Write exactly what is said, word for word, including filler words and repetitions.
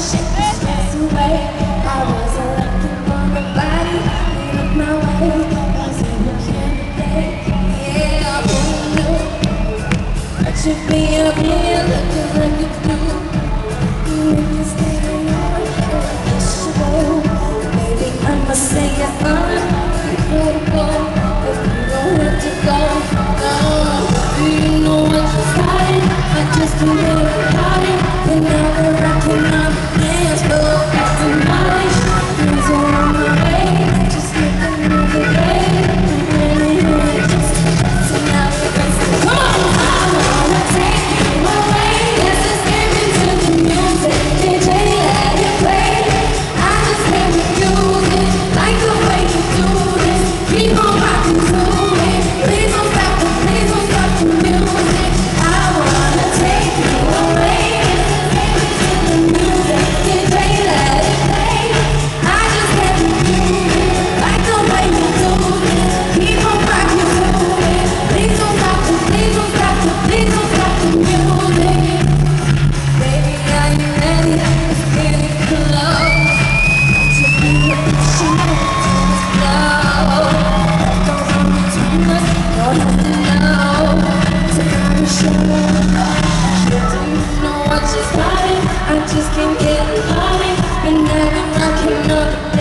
shake the stress away. I wasn't looking for nobody, made up my way. Wasn't a candidate, yeah, who knew? That you'd be up here looking like you do. You make me stay on, irresistible. Baby, I must say you're unbreakable. If you don't have to go, no. Do you know what you started? I just can't live without it. And now we're rocking on the dance floor. Got the mileage, things are on my way. Just take another day. I'm really here just so now we're racing. Come on! I wanna take you away. Let's escape into the music. D J, let it play. I just can't refuse it. Like the way you do this. Keep on rocking to it. Please don't stop the, please don't stop the music. I wanna take you away. I just can't get it, and I've been rocking up.